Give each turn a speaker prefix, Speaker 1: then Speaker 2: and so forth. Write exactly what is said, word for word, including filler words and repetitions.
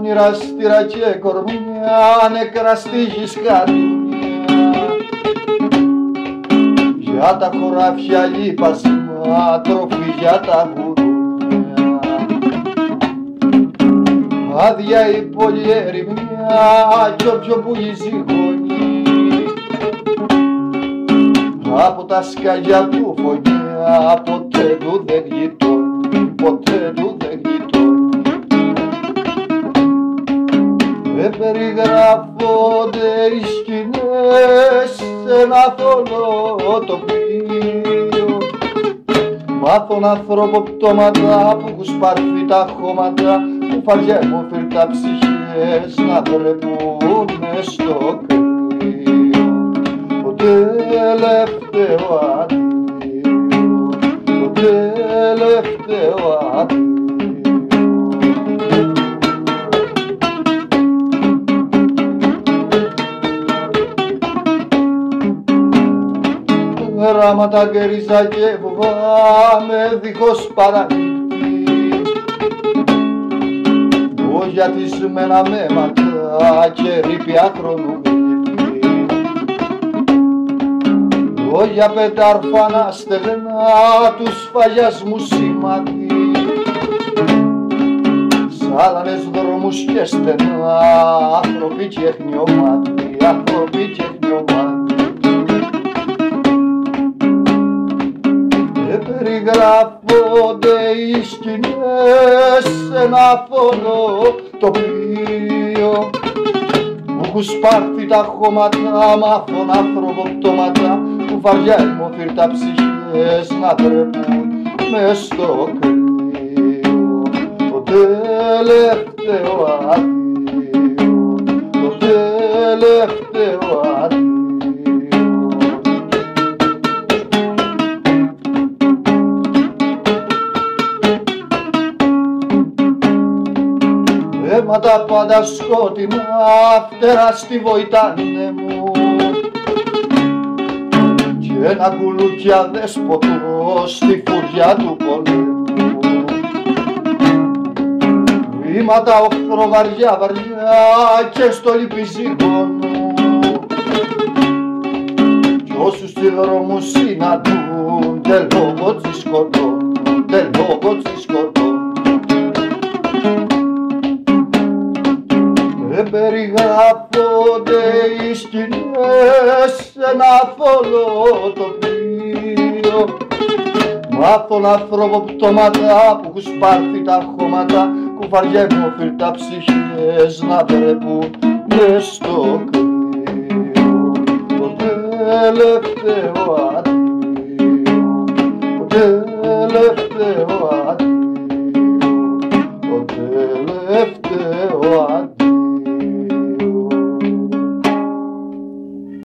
Speaker 1: όνειρα, αστήρα και κορμιά, νεκρά στίχης καρδιά. Για τα χωράφια λίπασμα, τροφή για τα γουρούνια. Άδεια η πόλη ερημιά κι όποιο πουλίζει γονεί. Από τα σκαλιά του φωκιά ποτέ του δεν γειτόνι, ποτέ του δεν γειτόνι. Δεν περιγράφονται οι σκηνές σε ένα θολό τοπίο. Μάθων ανθρώπο πτώματα που έχουν σπαρθεί τα χώματα, που φαριέμουν φυρτά ψυχές να τρεπούν μες στο κρύο. Το τελευταίο αντίο, το τελευταίο αντίο. Γράμματα γκρίζα και φοβάμαι δίχως παραλήπτη. Λόγια τισμένα με ματιά και ρήπη άχρονου γλύπτη. Λόγια πετάρφανα στεγνά του σφαγιασμού σημάδι. Σάλανες δρόμους και στενά, άνθρωποι και χνιωμάτοι, άνθρωποι και χνιωμάτοι. Περιγράφονται οι σκηνές σε ένα θολό τοπίο, που έχουν σπάρθει τα χώματα μάθων άνθρωπο πτώματα, που βαριά ημοφύρτα ψυχές να τρεπούν μες στο κρύο. Το τελευταίο αντίο, το τελευταίο αντίο. Αίματα πάντα σκότεινα, φτερά στη βοητάνε μου, και ένα κουλούκι αδέσποτο στη φουριά του πολέμου. Βήματα οχθρό βαριά βαριά και στο λυπηζίγωνο, κι όσους στη δρόμου συναντούν λόγω τσι σκοτώνουν, λόγω τσι σκοτώνουν. Δεν περιγράφονται οι σκηνές σε ένα θολό τοπίο, μάθων ανθρώπο πτώματα που έχουν σπάρθει τα χώματα, κουφαριά ημοφύρτα ψυχές να τρεπούν μες στο κρύο. Το τελευταίο αντίο, το τελευταίο